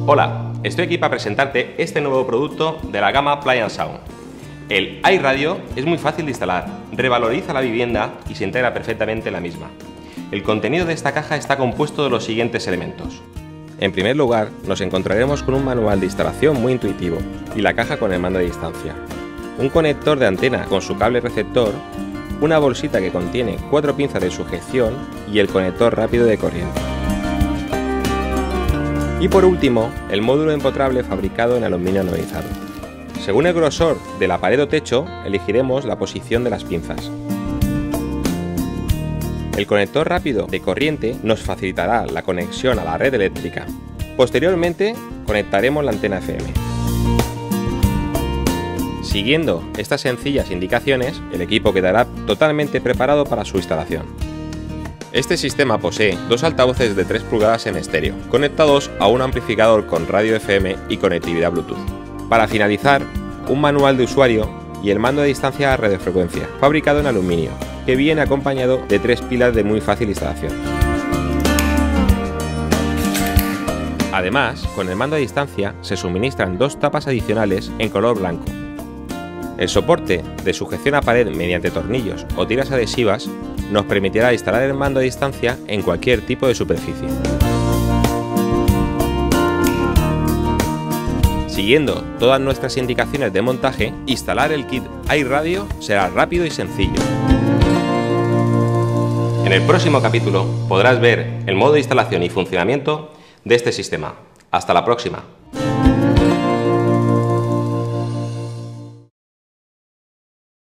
Hola, estoy aquí para presentarte este nuevo producto de la gama Play & Sound. El iRadio es muy fácil de instalar, revaloriza la vivienda y se integra perfectamente en la misma. El contenido de esta caja está compuesto de los siguientes elementos. En primer lugar, nos encontraremos con un manual de instalación muy intuitivo y la caja con el mando a distancia. Un conector de antena con su cable receptor, una bolsita que contiene 4 pinzas de sujeción y el conector rápido de corriente. Y por último, el módulo empotrable fabricado en aluminio anodizado. Según el grosor de la pared o techo, elegiremos la posición de las pinzas. El conector rápido de corriente nos facilitará la conexión a la red eléctrica. Posteriormente, conectaremos la antena FM. Siguiendo estas sencillas indicaciones, el equipo quedará totalmente preparado para su instalación. Este sistema posee dos altavoces de 3 pulgadas en estéreo, conectados a un amplificador con radio FM y conectividad Bluetooth. Para finalizar, un manual de usuario y el mando a distancia a radiofrecuencia, fabricado en aluminio, que viene acompañado de 3 pilas de muy fácil instalación. Además, con el mando a distancia se suministran 2 tapas adicionales en color blanco. El soporte de sujeción a pared mediante tornillos o tiras adhesivas nos permitirá instalar el mando a distancia en cualquier tipo de superficie. Siguiendo todas nuestras indicaciones de montaje, instalar el kit iRadio será rápido y sencillo. En el próximo capítulo podrás ver el modo de instalación y funcionamiento de este sistema. Hasta la próxima.